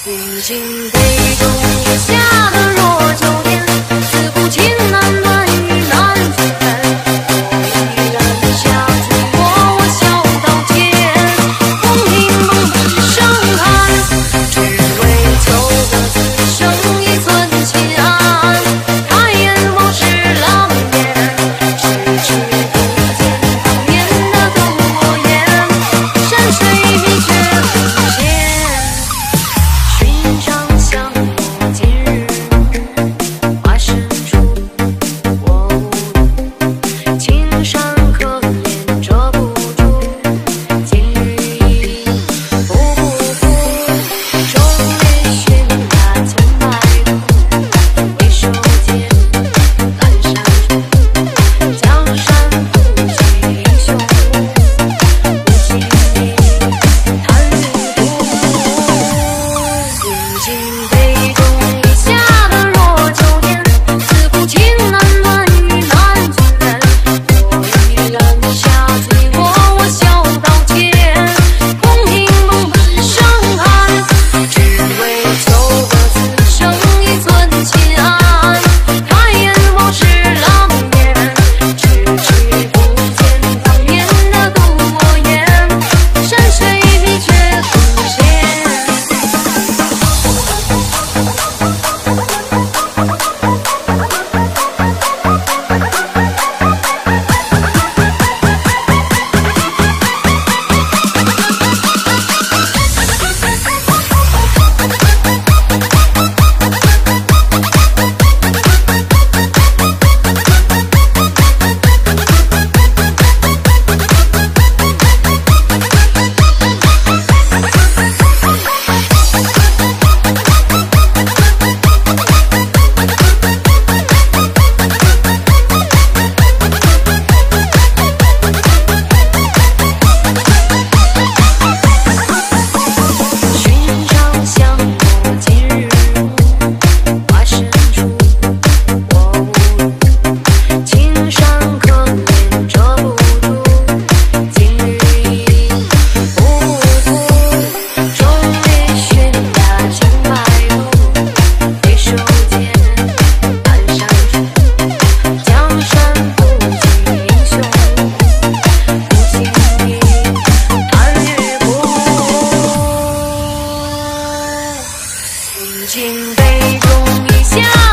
临近北中月下的若秋天，思不尽南端与南边。我依然下醉卧，我笑刀剑，风铃梦本声寒，只为求得此生一寸心安。抬眼往事浪烟，咫尺不见当年的独我颜，山水明却浮现。寻常相逢今日花深处，我无路，青山可怜遮不住，今日已不负。中月悬崖千百度，回首间阑珊处，江山不及英雄，无情地叹日不。临近北中月下的若秋天，思不尽南端与南边。我依然下醉卧，我笑刀剑，风铃梦本声寒，只为求得此生一寸心安。抬眼往事浪烟，咫尺不见当年的独我颜，山水明却浮现。寻常相逢今日花深处，我无路，青山可怜遮不住，今日已不负。中月悬崖千百度，回首间阑珊处，江山不及英雄，无情地叹日不。临近北中月下